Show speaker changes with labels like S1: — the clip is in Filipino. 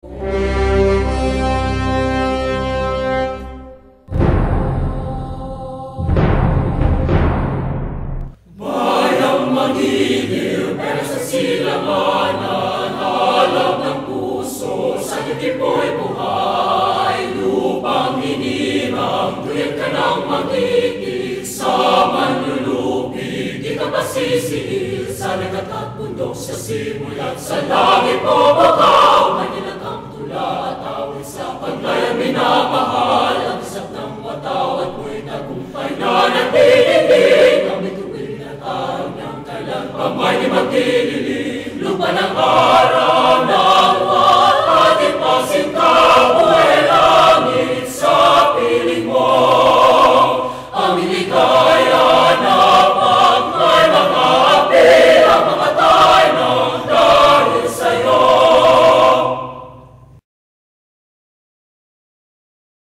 S1: Bayang magigil, pero sa silanganan, halap ng puso, sa tipo'y buhay. Lupang hinirang, tuyat ka ng magigil, sa manlulupig, di ka pasisiil. Sa lagat at bundok, sa simulat, sa langit mo bakaw, manilag ang tula at awit sa paglayang minamahal. Ang isap ng watawat mo'y tagumpay na nagtitilig. Ang bituin at araw niyang kailan pa may di magtitilig. Lupa ng